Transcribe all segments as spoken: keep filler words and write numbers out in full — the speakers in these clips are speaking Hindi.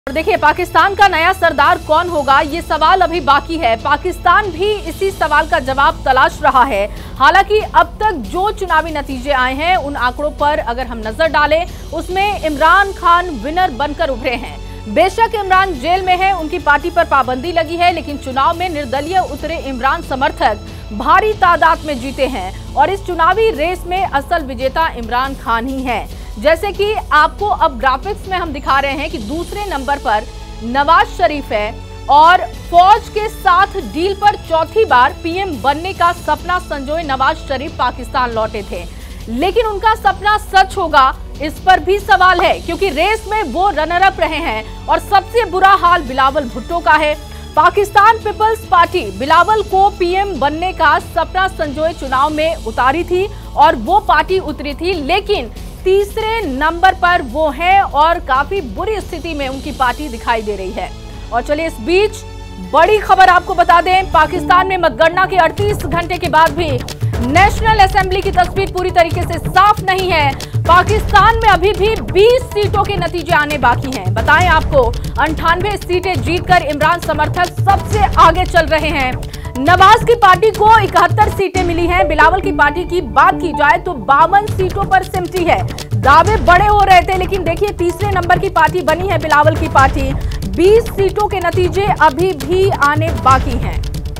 और देखिए, पाकिस्तान का नया सरदार कौन होगा, ये सवाल अभी बाकी है। पाकिस्तान भी इसी सवाल का जवाब तलाश रहा है। हालांकि अब तक जो चुनावी नतीजे आए हैं, उन आंकड़ों पर अगर हम नजर डालें, उसमें इमरान खान विनर बनकर उभरे हैं। बेशक इमरान जेल में है, उनकी पार्टी पर पाबंदी लगी है, लेकिन चुनाव में निर्दलीय उतरे इमरान समर्थक भारी तादाद में जीते हैं और इस चुनावी रेस में असल विजेता इमरान खान ही है। जैसे कि आपको अब ग्राफिक्स में हम दिखा रहे हैं कि दूसरे नंबर पर नवाज शरीफ है और फौज के साथ डील पर चौथी बार पीएम बनने का सपना संजोए नवाज शरीफ पाकिस्तान लौटे थे, लेकिन उनका सपना सच होगा, इस पर भी सवाल है, क्योंकि रेस में वो रनर अप रहे हैं और सबसे बुरा हाल बिलावल भुट्टो का है। पाकिस्तान पीपल्स पार्टी बिलावल को पीएम बनने का सपना संजोए चुनाव में उतारी थी और वो पार्टी उतरी थी, लेकिन तीसरे नंबर पर वो है और काफी बुरी स्थिति में उनकी पार्टी दिखाई दे रही है। और चलिए, इस बीच बड़ी खबर आपको बता दें, पाकिस्तान में मतगणना के अड़तीस घंटे के बाद भी नेशनल असेंबली की तस्वीर पूरी तरीके से साफ नहीं है। पाकिस्तान में अभी भी बीस सीटों के नतीजे आने बाकी हैं। बताएं आपको, अंठानवे सीटें जीतकर इमरान समर्थक सबसे आगे चल रहे हैं। नवाज की पार्टी को इकहत्तर सीटें मिली हैं। बिलावल की पार्टी की बात की जाए तो बावन सीटों पर सिमटी है। दावे बड़े हो रहे थे, लेकिन देखिए, तीसरे नंबर की पार्टी बनी है बिलावल की पार्टी। बीस सीटों के नतीजे अभी भी आने बाकी हैं।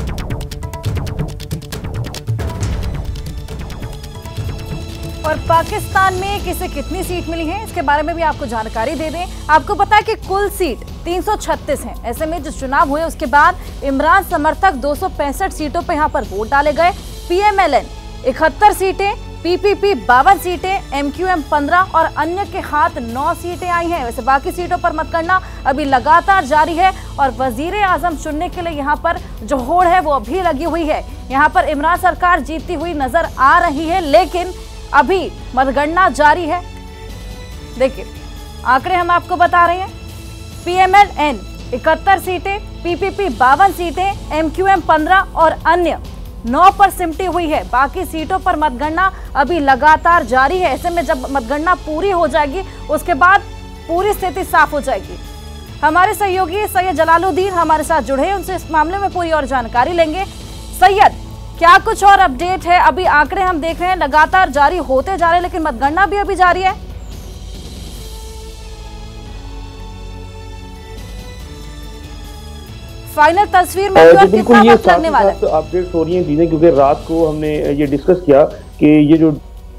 और पाकिस्तान में किसे कितनी सीट मिली है, इसके बारे में भी आपको जानकारी दे दें। आपको पता है कि कुल सीट तीन सौ छत्तीस है। ऐसे में जो चुनाव हुए उसके बाद इमरान समर्थक दो सौ पैंसठ सीटों पर यहाँ पर वोट डाले गए। पीएमएलएन इकहत्तर सीटें, पीपीपी बावन सीटें, एमक्यूएम पंद्रह और अन्य के हाथ नौ सीटें आई हैं। वैसे बाकी सीटों पर मतगणना अभी लगातार जारी है और वजीर आजम चुनने के लिए यहाँ पर जो होड़ है वो अभी लगी हुई है। यहाँ पर इमरान सरकार जीतती हुई नजर आ रही है, लेकिन अभी मतगणना जारी है। देखिए, आंकड़े हम आपको बता रहे हैं। पीएमएलएन इकहत्तर सीटें, पीपीपी बावन सीटें, एमक्यूएम पंद्रह और अन्य नौ पर सिमटी हुई है। बाकी सीटों पर मतगणना अभी लगातार जारी है। ऐसे में जब मतगणना पूरी हो जाएगी, उसके बाद पूरी स्थिति साफ हो जाएगी। हमारे सहयोगी सैयद जलालुद्दीन हमारे साथ जुड़े हैं, उनसे इस मामले में पूरी और जानकारी लेंगे। सैयद, क्या कुछ और अपडेट है? अभी आंकड़े हम देख रहे हैं लगातार जारी होते जा रहे हैं, लेकिन मतगणना भी अभी जारी है। फाइनल तस्वीर में बिल्कुल ये साथ साथ अपडेट्स हो रही हैं चीजें, क्योंकि रात को हमने ये डिस्कस किया कि ये जो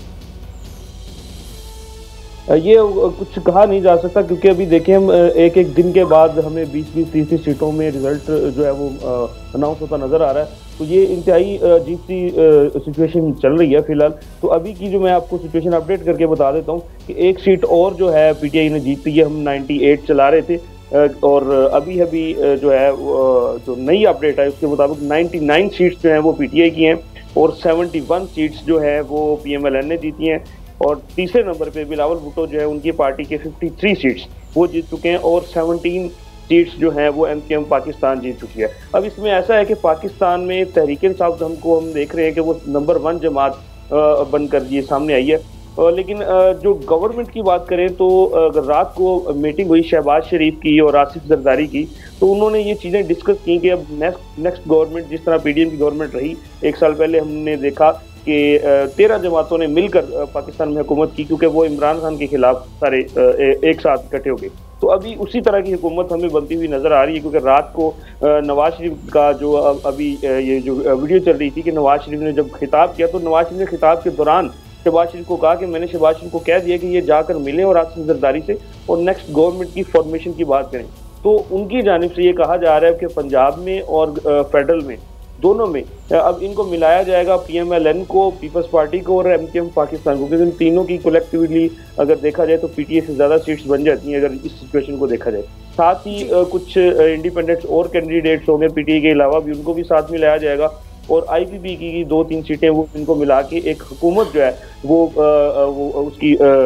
ये कुछ कहा नहीं जा सकता, क्योंकि अभी देखें हम एक एक दिन के बाद हमें बीस बीस तीस तीस सीटों में रिजल्ट जो है वो अनाउंस होता नजर आ रहा है। तो ये इंतहाई अजीब सी सिचुएशन चल रही है फिलहाल। तो अभी की जो मैं आपको सिचुएशन अपडेट करके बता देता हूँ कि एक सीट और जो है पीटीआई ने जीती है। हम अट्ठानवे चला रहे थे और अभी अभी जो है जो नई अपडेट है उसके मुताबिक निन्यानवे सीट्स जो हैं वो पीटीआई की हैं और इकहत्तर सीट्स जो है वो पीएमएलएन ने जीती हैं। और तीसरे नंबर पे बिलावल भुट्टो जो है, उनकी पार्टी के तिरेपन सीट्स वो जीत चुके हैं और सत्रह सीट्स जो हैं वो एमक्यूएम पाकिस्तान जीत चुकी है। अब इसमें ऐसा है कि पाकिस्तान में तहरीक इंसाफ हमको हम देख रहे हैं कि वो नंबर वन जमात बनकर ये सामने आई है। लेकिन जो गवर्नमेंट की बात करें तो अगर रात को मीटिंग हुई शहबाज शरीफ की और आसिफ जरदारी की, तो उन्होंने ये चीज़ें डिस्कस की कि अब नेक्स्ट नेक्स्ट गवर्नमेंट जिस तरह पीडीएम की गवर्नमेंट रही, एक साल पहले हमने देखा कि तेरह जमातों ने मिलकर पाकिस्तान में हुकूमत की, क्योंकि वो इमरान खान के खिलाफ सारे एक साथ इकट्ठे हो गए। तो अभी उसी तरह की हुकूमत हमें बनती हुई नजर आ रही है, क्योंकि रात को नवाज शरीफ का जो अभी ये जो वीडियो चल रही थी कि नवाज शरीफ ने जब खिताब किया, तो नवाज शरीफ ने खिताब के दौरान शहबाज शरीफ को कहा कि मैंने शहबाज शरीफ को कह दिया कि ये जाकर मिले और आसिफ जरदारी से और नेक्स्ट गवर्नमेंट की फॉर्मेशन की बात करें। तो उनकी जानिब से ये कहा जा रहा है कि पंजाब में और फेडरल में दोनों में अब इनको मिलाया जाएगा, पीएमएलएन को, पीपल्स पार्टी को और एमक्यूएम पाकिस्तान को, क्योंकि इन तीनों की कलेक्टिवली अगर देखा जाए तो पीटीआई से ज्यादा सीट्स बन जाती हैं अगर इस सिचुएशन को देखा जाए। साथ ही कुछ इंडिपेंडेंट्स और कैंडिडेट्स होंगे पीटीआई के अलावा भी, उनको भी साथ में लाया जाएगा और आईपीपी की दो तीन सीटें वो इनको मिला के एक हुकूमत जो है वो, आ, वो उसकी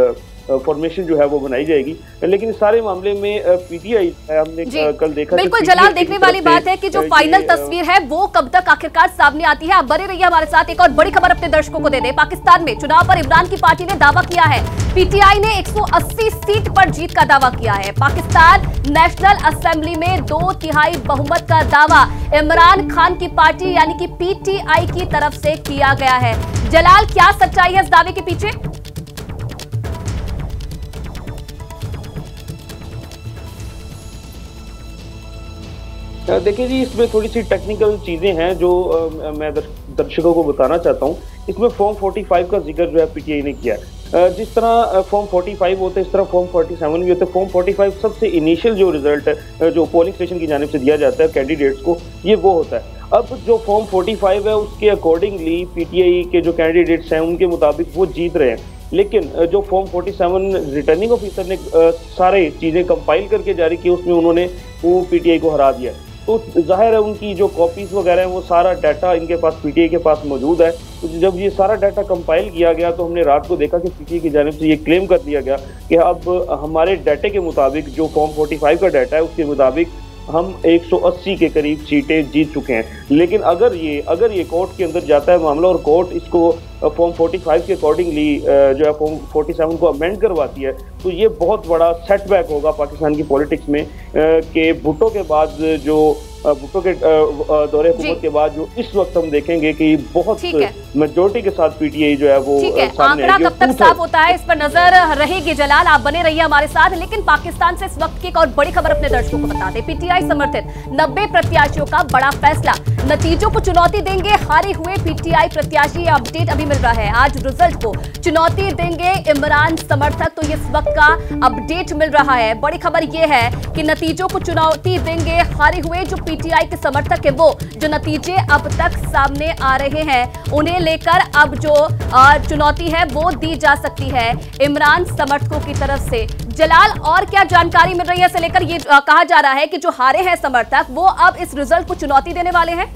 फॉर्मेशन जो है वो बनाई जाएगी। लेकिन इस सारे मामले में पीटीआई हमने कल देखा। बिल्कुल जलाल, देखने वाली बात है कि जो फाइनल तस्वीर है वो कब तक आखिरकार सामने आती है। आप बने रहिए हमारे साथ। एक और बड़ी खबर अपने दर्शकों को दे दें। पाकिस्तान में चुनाव पर इमरान की पार्टी ने दावा किया है। पीटीआई ने एक सौ अस्सी सीट पर जीत का दावा किया है। पाकिस्तान नेशनल असेंबली में दो तिहाई बहुमत का दावा इमरान खान की पार्टी यानी कि पीटीआई की तरफ से किया गया है। जलाल, क्या सच्चाई है इस दावे के पीछे? देखिए जी, इसमें थोड़ी सी टेक्निकल चीजें हैं जो आ, मैं दर्शकों को बताना चाहता हूँ। इसमें फॉर्म पैंतालीस का जिक्र जो है पीटीआई ने किया है। जिस तरह फॉर्म पैंतालीस होते हैं इस तरह फॉर्म सैंतालीस भी होते हैं। फॉर्म पैंतालीस सबसे इनिशियल जो रिजल्ट है जो पोलिंग स्टेशन की जानिब से दिया जाता है कैंडिडेट्स को, ये वो होता है। अब जो फॉर्म पैंतालीस है उसके अकॉर्डिंगली पीटीआई के जो कैंडिडेट्स हैं उनके मुताबिक वो जीत रहे हैं। लेकिन जो फॉर्म सैंतालीस रिटर्निंग ऑफिसर ने सारे चीजें कंपाइल करके जारी की, उसमें उन्होंने वो पीटीआई को हरा दिया। तो जाहिर है उनकी जो कॉपीज वगैरह हैं वो सारा डाटा इनके पास पीटीआई के पास मौजूद है। तो जब ये सारा डाटा कंपाइल किया गया तो हमने रात को देखा कि पीटीआई की जानिब से ये क्लेम कर दिया गया कि अब हमारे डाटे के मुताबिक जो फॉर्म पैंतालीस का डाटा है उसके मुताबिक हम एक सौ अस्सी के करीब सीटें जीत चुके हैं। लेकिन अगर ये अगर ये कोर्ट के अंदर जाता है मामला और कोर्ट इसको फॉर्म पैंतालीस के अकॉर्डिंगली जो है फॉर्म सैंतालीस को अमेंड करवाती है तो ये बहुत बड़ा सेटबैक होगा पाकिस्तान की पॉलिटिक्स में कि भुट्टो के बाद जो भुट्टो के दौरे हुकूमत के बाद जो इस वक्त हम देखेंगे कि बहुत मेजोरिटी के साथ पीटीआई जो है वो सामने आंकड़ा कब तक साफ होता है इस पर नजर रहेगी। जलाल, आप बने रहिए हमारे साथ। लेकिन पाकिस्तान से इस वक्त की एक और बड़ी खबर अपने दर्शकों को बता दें। पीटीआई समर्थित नब्बे प्रत्याशियों का बड़ा फैसला, नतीजों को चुनौती देंगे हारे हुए पीटीआई प्रत्याशी। अपडेट अभी मिल रहा है, आज रिजल्ट को चुनौती देंगे इमरान समर्थक, तो इस वक्त का अपडेट मिल रहा है। बड़ी खबर यह है कि नतीजों को चुनौती देंगे हारे हुए जो पीटीआई के समर्थक है, वो जो नतीजे अब तक सामने आ रहे हैं उन्हें लेकर अब जो चुनौती है वो दी जा सकती है इमरान समर्थकों की तरफ से। जलाल, और क्या जानकारी मिल रही है इसे लेकर? ये कहा जा रहा है कि जो हारे हैं समर्थक वो अब इस रिजल्ट को चुनौती देने वाले हैं।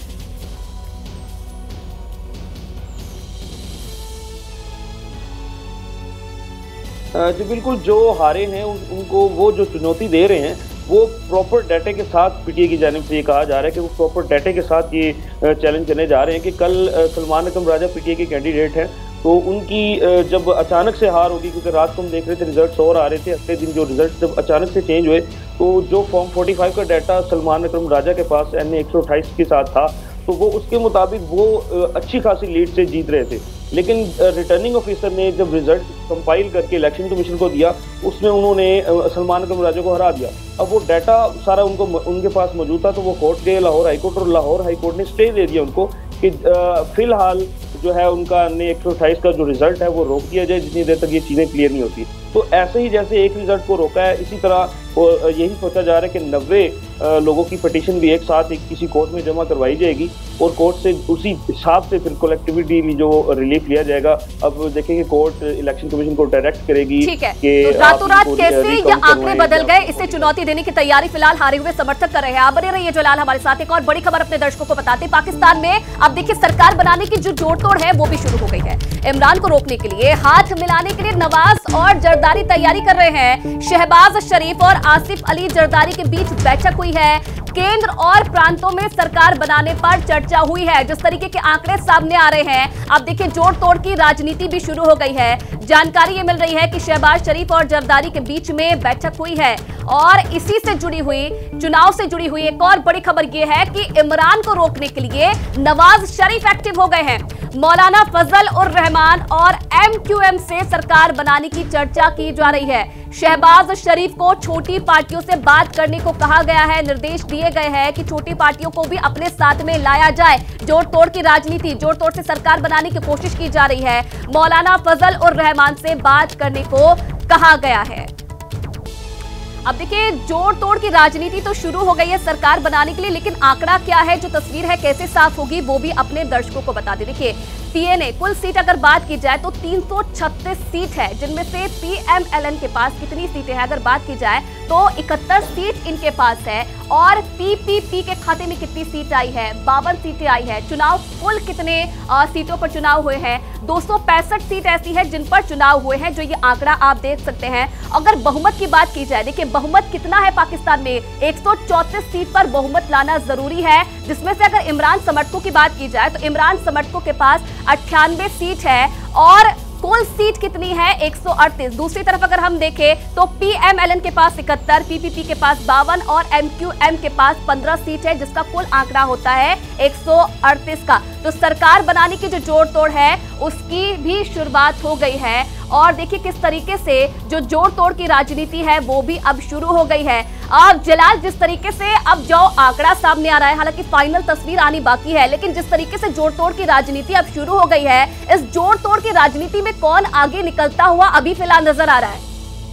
जी बिल्कुल, जो हारे हैं उन, उनको वो जो चुनौती दे रहे हैं वो प्रॉपर डाटे के साथ पीटीआई की जानिब से ये कहा जा रहा है कि वो प्रॉपर डाटे के साथ ये चैलेंज करने जा रहे हैं कि कल सलमान अकरम राजा पीटीआई के कैंडिडेट हैं तो उनकी जब अचानक से हार होगी, क्योंकि रात को हम देख रहे थे रिजल्ट्स और आ रहे थे, अगले दिन जो रिजल्ट जब अचानक से चेंज हुए तो जो फॉर्म पैंतालीस का डाटा सलमान अकरम राजा के पास एन ए एक सौ अट्ठाईस के साथ था तो वो उसके मुताबिक वो अच्छी खासी लीड से जीत रहे थे। लेकिन रिटर्निंग ऑफिसर ने जब रिजल्ट कंपाइल करके इलेक्शन कमीशन को दिया उसमें उन्होंने सलमान अकरम राजा को हरा दिया। अब वो डाटा सारा उनको उनके पास मौजूद था तो वो कोर्ट गए लाहौर हाईकोर्ट और लाहौर हाईकोर्ट ने स्टे दे दिया उनको कि फिलहाल जो है उनका एक सौ अट्ठाईस का जो रिजल्ट है वो रोक दिया जाए जितनी देर तक ये चीज़ें क्लियर नहीं होती। तो ऐसे ही जैसे एक रिजल्ट को रोका है इसी तरह यही सोचा जा रहा है कि नब्बे लोगों की पिटीशन भी एक साथ एक किसी कोर्ट में जमा करवाई जाएगी और कोर्ट से उसी हिसाब से फिर कलेक्टिविटी जो रिलीफ लिया जाएगा। अब देखेंगे कोर्ट इलेक्शन कमीशन को डायरेक्ट करेगी। ठीक है, तो रातों रात कैसे ये आंकड़े बदल गए, इससे चुनौती देने की तैयारी फिलहाल हारे हुए समर्थक कर रहे हैं। आप बने रहिए जलाल हमारे साथ। एक और बड़ी खबर अपने दर्शकों को बताते, पाकिस्तान में अब देखिए सरकार बनाने की जो जोड़ तोड़ है वो भी शुरू हो गई है। इमरान को रोकने के लिए, हाथ मिलाने के लिए नवाज और जरदारी तैयारी कर रहे हैं। शहबाज शरीफ और आसिफ अली जरदारी के बीच बैठक हुई है। केंद्र और प्रांतों में सरकार बनाने पर चर्चा हुई है। जिस तरीके के आंकड़े सामने आ रहे हैं, अब देखिए जोड़ तोड़ की राजनीति भी शुरू हो गई है। जानकारी ये मिल रही है कि शहबाज शरीफ और जरदारी के बीच में बैठक हुई है और इसी से जुड़ी हुई, चुनाव से जुड़ी हुई एक और बड़ी खबर यह है कि इमरान को रोकने के लिए नवाज शरीफ एक्टिव हो गए हैं। मौलाना फजल उर रहमान और एम क्यू एम से सरकार बनाने की चर्चा की जा रही है। शहबाज शरीफ को छोटी पार्टियों से बात करने को कहा गया है। निर्देश दिए गए हैं कि छोटी पार्टियों को भी अपने साथ में लाया जाए। जोड़ तोड़ की राजनीति, जोड़ तोड़ से सरकार बनाने की कोशिश की जा रही है। मौलाना फजल उर रहमान से बात करने को कहा गया है। अब देखिए जोड़ तोड़ की राजनीति तो शुरू हो गई है सरकार बनाने के लिए, लेकिन आंकड़ा क्या है, जो तस्वीर है कैसे साफ होगी वो भी अपने दर्शकों को बता दें। देखिए पीएनए कुल सीट अगर बात की जाए तो तीन सौ छत्तीस सीट है, जिनमें से पीएमएलएन के पास कितनी सीटें हैं अगर बात की जाए तो इकहत्तर सीट इनके पास है। और पीपीपी के खाते में कितनी सीट आई है, बावन सीटें आई है। चुनाव कुल कितने आ, सीटों पर चुनाव हुए हैं, दो सौ पैंसठ सीट ऐसी है जिन पर चुनाव हुए हैं, जो ये आंकड़ा आप देख सकते हैं। अगर बहुमत की बात की जाए, देखिए बहुमत कितना है पाकिस्तान में, एक सौ चौंतीस सीट पर बहुमत लाना जरूरी है, जिसमें से अगर इमरान समर्थकों की बात की जाए तो इमरान समर्थकों के पास अट्ठानवे सीट है और कुल सीट कितनी है एक सौ अड़तीस। दूसरी तरफ अगर हम देखें तो पीएमएलएन के पास इकहत्तर, पीपीपी के पास बावन और एमक्यूएम के पास पंद्रह सीट है, जिसका कुल आंकड़ा होता है एक सौ अड़तीस का। तो सरकार बनाने की जो जोड़ तोड़ है उसकी भी शुरुआत हो गई है और देखिए किस तरीके से जो जोड़ तोड़ की राजनीति है वो भी अब शुरू हो गई है। अब जलाल, जिस तरीके से अब जो आंकड़ा सामने आ रहा है, हालांकि फाइनल तस्वीर आनी बाकी है, लेकिन जिस तरीके से जोड़ तोड़ की राजनीति अब शुरू हो गई है, इस जोड़ तोड़ की राजनीति में कौन आगे निकलता हुआ अभी फिलहाल नजर आ रहा है?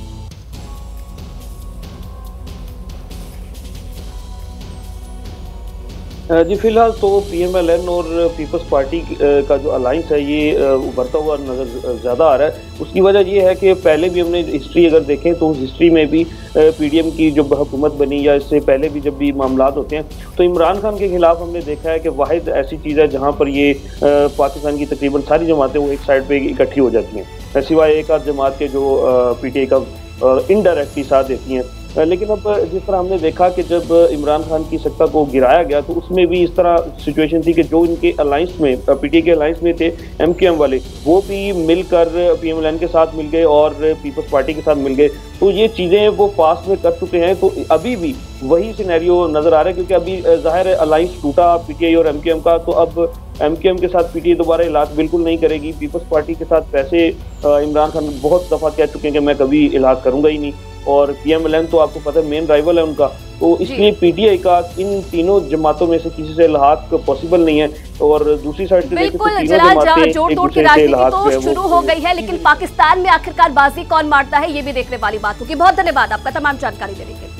जी फिलहाल तो पीएमएलएन और पीपल्स पार्टी का जो अलायंस है ये उभरता हुआ नजर ज़्यादा आ रहा है। उसकी वजह ये है कि पहले भी हमने हिस्ट्री अगर देखें तो उस हिस्ट्री में भी पीडीएम की जो हुकूमत बनी या इससे पहले भी जब भी मामलात होते हैं तो इमरान खान के खिलाफ हमने देखा है कि वाहिद ऐसी चीज़ है जहाँ पर ये पाकिस्तान की तकरीबन सारी जमातें वो एक साइड पर इकट्ठी हो जाती हैं, सिवाय एक आध जमात के जो पीटीआई का इनडायरेक्टली साथ देती हैं। लेकिन अब जिस तरह हमने देखा कि जब इमरान खान की सत्ता को गिराया गया तो उसमें भी इस तरह सिचुएशन थी कि जो इनके अलायंस में पीटीआई के अलायंस में थे एमक्यूएम वाले, वो भी मिलकर पीएमएलएन के साथ मिल गए और पीपल्स पार्टी के साथ मिल गए। तो ये चीज़ें वो पास में कर चुके हैं, तो अभी भी वही सिनेरियो नज़र आ रहा है क्योंकि अभी ज़ाहिर है अलायंस टूटा पीटीआई और एमक्यूएम का, तो अब एमक्यूएम के साथ पीटीआई दोबारा इलाज बिल्कुल नहीं करेगी। पीपल्स पार्टी के साथ वैसे इमरान खान बहुत दफ़ा कह चुके हैं कि मैं कभी इलाज करूँगा ही नहीं, और पीएमएलएन तो आपको पता है मेन राइवल है उनका, तो इसलिए पीटीआई का इन तीनों जमातों में से किसी से इलाहाक पॉसिबल नहीं है। और दूसरी साइड से बिल्कुल जलाल, जोड़ तोड़ की राजनीति तो शुरू हो गई है, लेकिन पाकिस्तान में आखिरकार बाजी कौन मारता है ये भी देखने वाली बात होगी। बहुत धन्यवाद आपका तमाम जानकारी देने के लिए।